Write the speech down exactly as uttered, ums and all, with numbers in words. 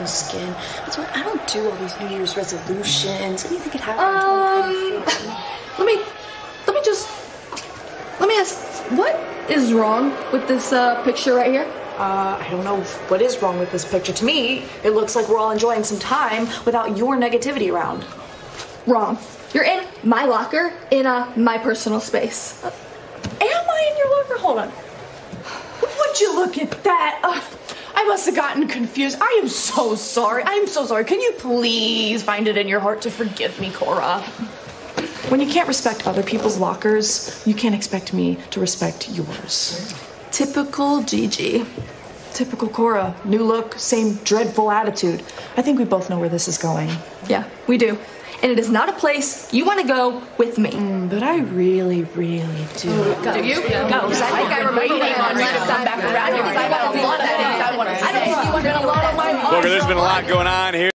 looking skin. That's why I don't do all these New Year's resolutions. Anything could happen Um, in twenty twenty-four. let me, let me just, let me ask, what is wrong with this uh, picture right here? Uh, I don't know what is wrong with this picture. To me, it looks like we're all enjoying some time without your negativity around. Wrong. You're in my locker in uh, my personal space. Uh, am I in your locker? Hold on. Would you look at that? Uh, I must have gotten confused. I am so sorry. I am so sorry. Can you please find it in your heart to forgive me, Cora? When you can't respect other people's lockers, you can't expect me to respect yours. Typical Gigi. Typical Cora. New look, same dreadful attitude. I think we both know where this is going. Yeah, we do. And it is not a place you want to go with me. Mm, but I really, really do. Go. Do you? Yeah. Go. I think I remember waiting on you to come back around because I got a lot of things I want to say. I don't think you want to know a lot of my Booker, there's been a lot going on here.